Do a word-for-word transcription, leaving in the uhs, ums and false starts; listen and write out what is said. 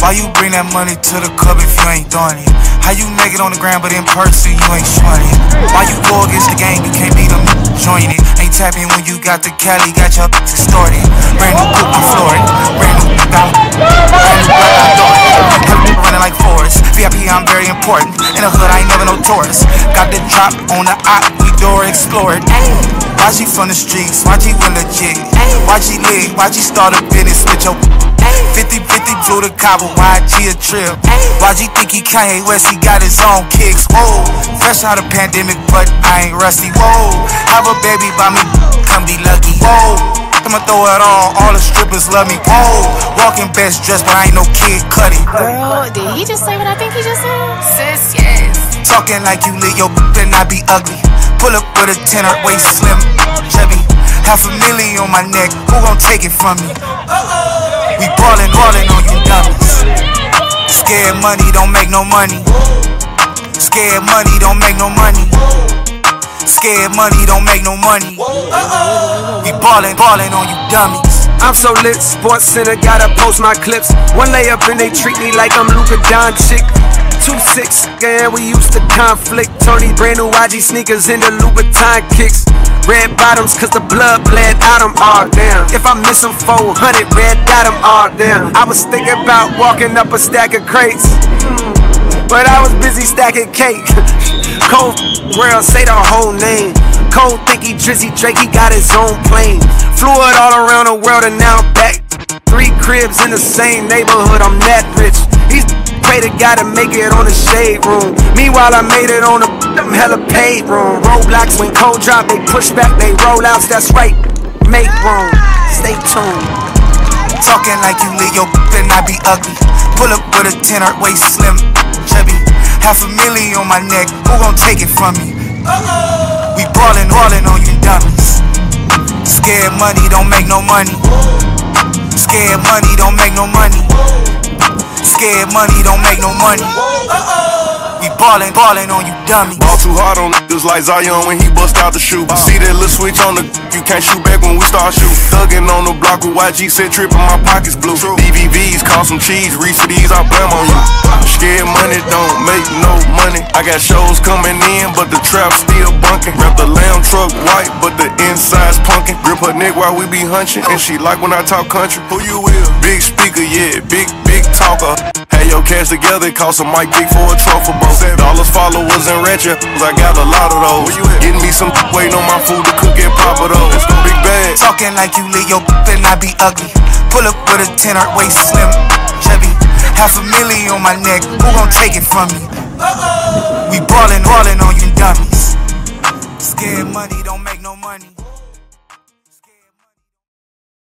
Why you bring that money to the club if you ain't throwing it? How you make it on the ground but in person you ain't showing it? Why you go against the game, you can't beat them, join it? Ain't tapping when you got the Cali, got your distorted. Brand new coupe, I'm floored. Brand new out, brand new out, running like Forrest. V I P, I'm very important. In the hood, I ain't never no tourist. Got the drop on the op, we door explored. Why she from the streets? Why she win legit? Why she lit? Why she start a business with your fifty fifty blew the cobble? Why G a trip? Why G think he Kanye West? He got his own kicks. Whoa, fresh out of pandemic, but I ain't rusty. Whoa, have a baby by me, come be lucky. Whoa, I'ma throw it all. All the strippers love me. Whoa, walking best dressed, but I ain't no Kid Cudi. Girl, did he just say what I think he just said? Sis, yes. Talking like you lit, your better not be ugly. Pull up with a tenor, waist slim, chubby. Half a million on my neck, who gon' take it from me? We ballin', ballin' on you dummies. Scared money don't make no money. Scared money don't make no money. Scared money don't make no money. We ballin', ballin' on you dummies. I'm so lit, Sports Center, gotta post my clips. One layup and they treat me like I'm Luka Doncic. two six, yeah, we used to conflict. Tony brand new Y G sneakers in the Louboutin kicks. Red bottoms cause the blood bled out them, all damn. If I miss them four hundred, red dot them, all damn. I was thinking about walking up a stack of crates, but I was busy stacking cake. Cold world, say the whole name. Cold think he Drizzy Drake, he got his own plane. Flew it all around the world and now I'm back. Three cribs in the same neighborhood, I'm that rich. He's pray to God to make it on the shade room. Meanwhile, I made it on the them hella paid room. Roadblocks when cold drop, they push back, they roll outs. That's right, make room. Stay tuned. Talking like you lit, your better not be ugly. Pull up with a tenor, waist slim, chubby. Half a million on my neck, who gon' take it from me? We ballin', ballin' on you dummies. Scared money don't make no money. Scared money don't make no money. Scared money don't make no money. We ballin', ballin' on you dummies. Ball too hard on niggas like Zion when he bust out the shoe. See that little switch on the, you can't shoot back when we start shooting. Thuggin' on the block with Y G said trippin', my pockets blue. D V Vs, cost some cheese, reach for these, I blam on you. Scared money don't make no money. I got shows coming in, but the trap still bunkin'. Wrap the lamb truck white, but the inside's punkin'. Grip her neck while we be hunchin', and she like when I talk country. Who you with? Big speaker, yeah, big, big talker. Had your cash together, cost a mic big for a truffle boat. Dollars, followers, and ratchet, I got a lot of those. Getting me some waiting on my food to cook and pop it up. Big bag. Talking like you lit, your better not be ugly. Pull up with a tenor, waist slim, chubby. Half a million on my neck, who gon' take it from me? We ballin', ballin' on you dummies. Scared money don't make no money.